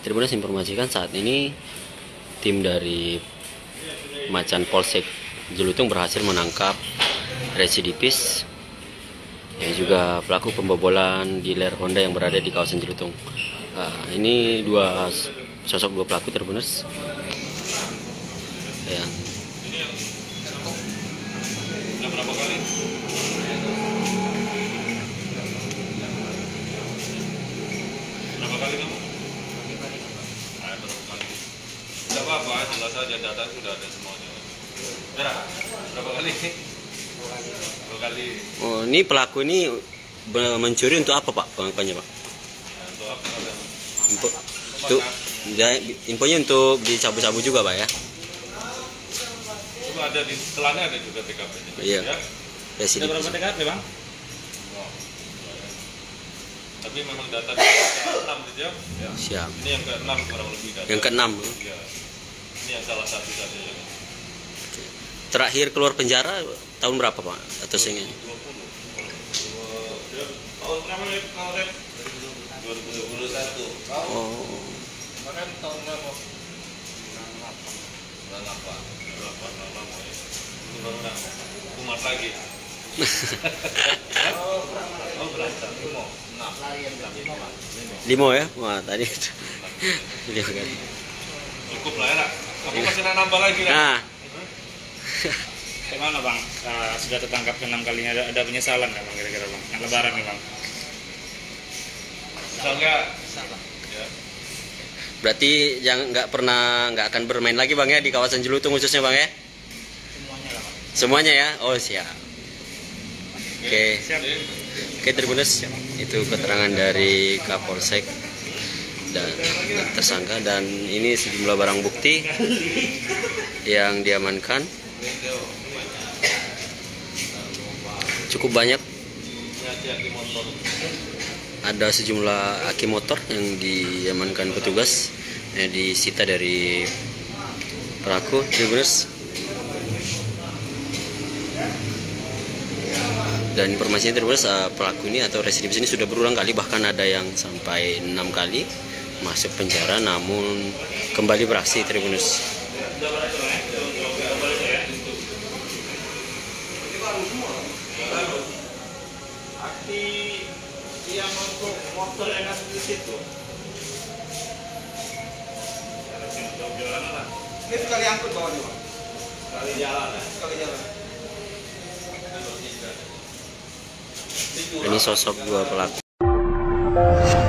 Tribunnews informasikan saat ini tim dari Macan Polsek Jelutung berhasil menangkap residivis yang juga pelaku pembobolan dealer Honda yang berada di kawasan Jelutung. Ini dua pelaku Tribunnews yang berapa kali? Berapa kali kamu? Berapa kali? Tidak apa-apa, jelas saja data sudah ada semuanya. Berapa kali? Dua kali. Oh, ini pelaku ini mencuri untuk apa, Pak? Pengakuannya, Pak? Untuk apa? Infonya untuk dicabu-cabu juga, Pak ya? Itu ada di setelahnya, ada juga TKP-nya. Iya. Ya? Ada berapa TKP, Bang? Tapi memang data 6 gitu ya. Siap. Ini yang ke-6 kurang lebih data. Yang ke-6. Ya. Ini yang salah satu saja. Ya. Terakhir keluar penjara tahun berapa, Pak? Atau sehingga? 20. Tahun berapa ya? 2021. Oh. Kemarin tahun berapa? 98. Ini baru kumat lagi. Berantem. Limo ya? Wah, tadi. Cukup lah ya. Kamu masih nambah lagi kan? Nah, Bagaimana, Bang? Sudah tertangkap 6 kalinya, ada penyesalan nggak, Bang, kira-kira, Bang? Yang lebaran nih, Bang. Bisa nggak? Ya. berarti nggak akan bermain lagi, Bang ya, di kawasan Jelutung khususnya, Bang ya? Semuanya lah, Bang. Semuanya ya? Oh, siap. Oke. Siap. Oke, Tribunnews, itu keterangan dari Kapolsek dan tersangka, dan ini sejumlah barang bukti yang diamankan. Cukup banyak. Ada sejumlah aki motor yang diamankan petugas, yang disita dari pelaku. Tribunnews. Dan informasinya Tribunnews, pelaku ini atau residivis ini sudah berulang kali, bahkan ada yang sampai 6 kali masuk penjara namun kembali beraksi. Tribunnews. Yang untuk motor yang ada di situ. Ini sekali angkut bawahnya, Pak. Sekali jalan ya? Sekali jalan. Ini sosok dua pelaku.